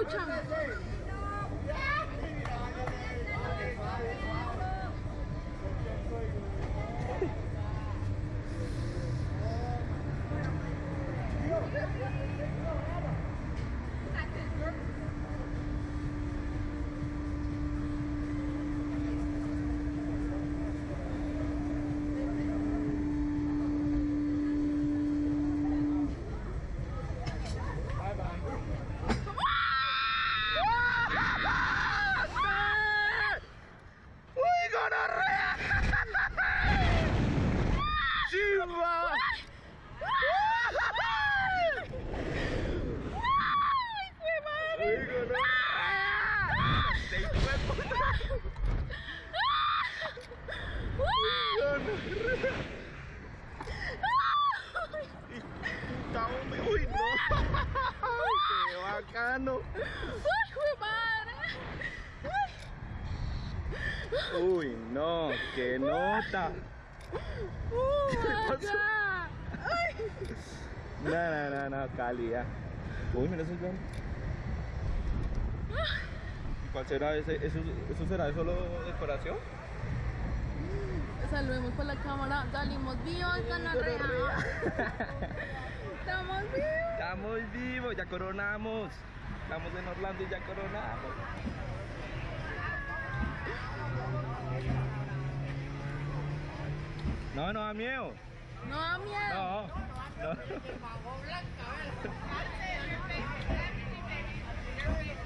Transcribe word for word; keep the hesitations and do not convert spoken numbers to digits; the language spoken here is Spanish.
escuchamos. Uy, no. Qué bacano. ¡Uy, jue madre! Uy, no, qué nota. ¡Uh, ¿Qué pasó? acá! No, no, no, no, calidad. Uy, mira esos vean. ¿Cuál será ese? ¿Eso, eso será solo decoración? Saludemos por la cámara. Salimos vivos, gonorrea. Estamos vivos. Estamos vivos, ya coronamos. Estamos en Orlando y ya coronamos. No, no da miedo. No da miedo. No, no.